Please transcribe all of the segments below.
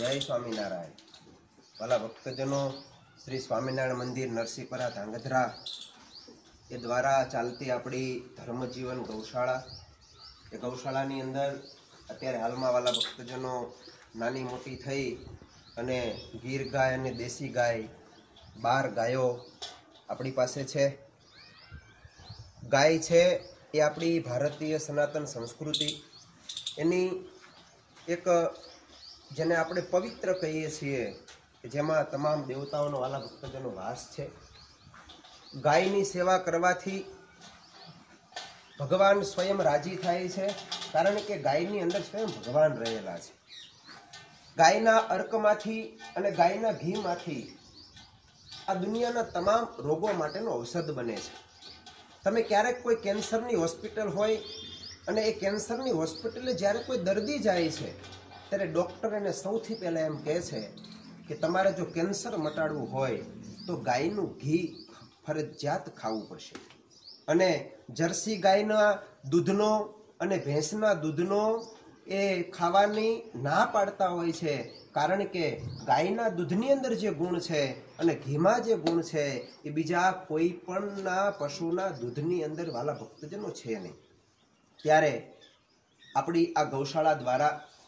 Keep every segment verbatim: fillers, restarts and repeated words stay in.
जय स्वामीनारायण। वाला भक्तजनों, श्री स्वामीनारायण मंदिर नरसीपरा धांगध्रा ए द्वारा चालती अपनी धर्म जीवन गौशाला ए गौशालानी अंदर अत्यारे हालमां वाला भक्तजनों नानी मोटी थई अने गीर गाय अने देशी गाय बार गायो अपनी पासे छे। गाय छे ए अपनी भारतीय सनातन संस्कृति एनी एक जेने आपणे पवित्र कहीए छीए जेमां तमाम देवताओनो वाला भक्तजनो वास छे। गायनी सेवा करवाथी भगवान स्वयं राजी थाय छे, कारण के गायनी अंदर स्वयं भगवान रहेला छे। गायना अर्कमांथी अने गायना घीमांथी आ दुनियाना तमाम रोगो माटेनो औषध बने छे। तमे क्यारेक कोई केन्सरनी होस्पिटल होय अने ए केन्सरनी होस्पिटले ज्यारे कोई दर्दी जाय छे त्यारे डॉक्टर एने सौथी पहेला एम कहे छे कि तमारे जो केन्सर मटाडવું होय तो गायनुं घी फरजियात खावुं पड़शे। अने जर्सी गायना दूधनो अने भैंसना दूधनो ए खावानी ना पाडता होय छे, कारण के गायना दूधनी अंदर जे गुण छे अने घीमां जे गुण छे ए बीजा कोई पणना पशुना दूधनी अंदर वाला भक्तजनो छे नहीं। त्यारे आपणी आ गौशाला द्वारा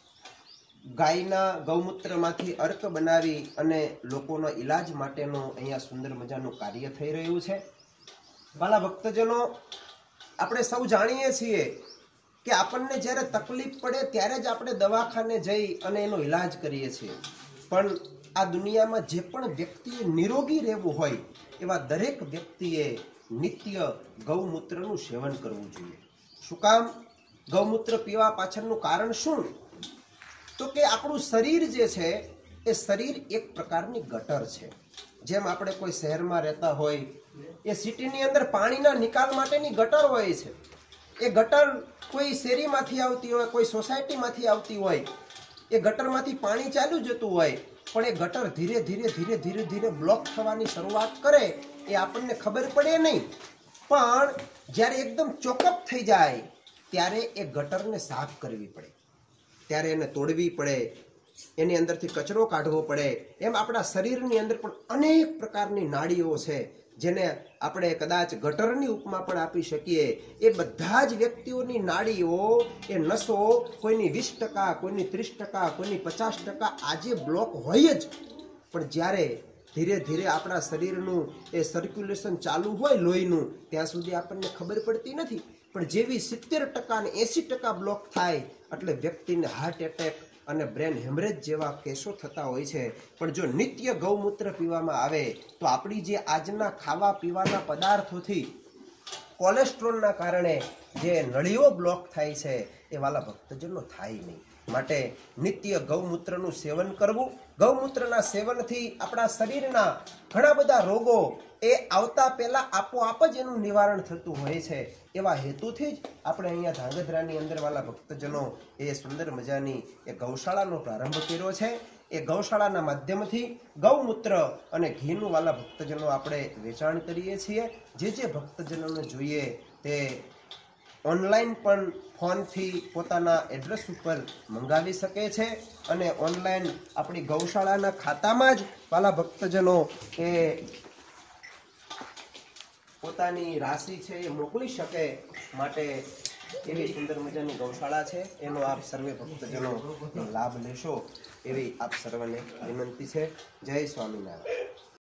गायना गौमूत्रमांथी अर्क बनावी अने लोकोना इलाज माटेनो अहींया सुंदर मजानुं कार्य थई रह्युं छे। वाला भक्तजनो, आपणे सौ जाणीए छीए कि आपणने ज्यारे तकलीफ पड़े त्यारे ज आपणे दवाखाने जई अने एनो इलाज करीए छीए, पण आ दुनियामां जे पण व्यक्तिए निरोगी रहेवुं होय एवा दरेक व्यक्तिए नित्य गौमूत्रनुं सेवन करवुं जोईए। शुं काम? गौमूत्र पीवा पाछळनुं कारण शुं? तो के आपणुं शरीर जे छे ए शरीर एक प्रकारनी गटर छे। जेम आपणे कोई शहेरमां रहेता होय ए सिटीनी अंदर पाणीना निकाल माटेनी गटर होय छे। ए गटर कोई शेरीमांथी आवती होय, कोई सोसायटीमांथी आवती होय, ए गटरमांथी पाणी चाल्युं जतुं होय, पण ए गटर धीरे धीरे धीरे धीरे धीरे ब्लॉक थवानी शरूआत करे ए आपणने खबर पड़े नहीं, पण ज्यारे एकदम चोकअप थई जाय त्यारे ए गटरने साफ करवी पड़े, त्यारे एने तोड़वी पड़े, एनी अंदरथी कचरो काढवो पड़े। एम आपणा शरीरनी अंदर पण अनेक प्रकारनी नाड़ीओ छे जेने आपणे कदाच गटरनी उपमा पण आपी शकीए। ए बधा ज व्यक्तिओनी नाड़ीओ ए नसो कोईनी वीस टका, कोईनी तीस टका, कोईनी पचास टका आजे ब्लॉक होय ज, पण ज्यारे धीरे धीरे आपणा शरीरनुं ए सर्क्युलेशन चालू होय लोहीनुं त्यां सुधी आपणने खबर पड़ती नथी, पण जेवी सित्तेर टका ने एसी टका ब्लॉक थाय એટલે વ્યક્તિને હાર્ટ એટેક અને બ્રેન હેમરેજ જેવા કેસો થતા હોય છે। પણ જો નિત્ય ગૌમૂત્ર પીવામાં આવે તો આપણી જે આજના ખાવા પીવાના પદાર્થોથી કોલેસ્ટ્રોલના કારણે જે નળીઓ બ્લોક થાય છે એ વાલા ભક્તજનો થાય નહીં। માટે નિત્ય ગૌમૂત્રનું સેવન કરવું। ગૌમૂત્રના સેવનથી આપણા શરીરના ઘણા બધા રોગો એ આવતા પહેલા આપોઆપ જ એનું નિવારણ થતું હોય છે। એવા હેતુથી જ આપણે અહીંયા ધાંગધ્રાની અંદર વાલા ભક્તજનો એ સુંદર મજાની એ ગૌશાળાનો પ્રારંભ કર્યો છે। એ ગૌશાળાના માધ્યમથી ગૌમૂત્ર અને ઘીનું વાલા ભક્તજનો આપણે વેચાણ કરીએ છીએ। જે જે ભક્તજનોને જોઈએ તે ऑनलाइन पण फोन थी पोताना एड्रेस पर मंगावी सके छे अने ऑनलाइन अपनी गौशाळाना खातामां ज वाला भक्तजनो ए पोतानी राशि छे ए मोकली शके माटे एवी सुंदर मजानी गौशाळा छे। एनो आप सर्वे भक्तजनो लाभ लेशो एवी आप सर्वने विनंती छे। जय स्वामीनारायण।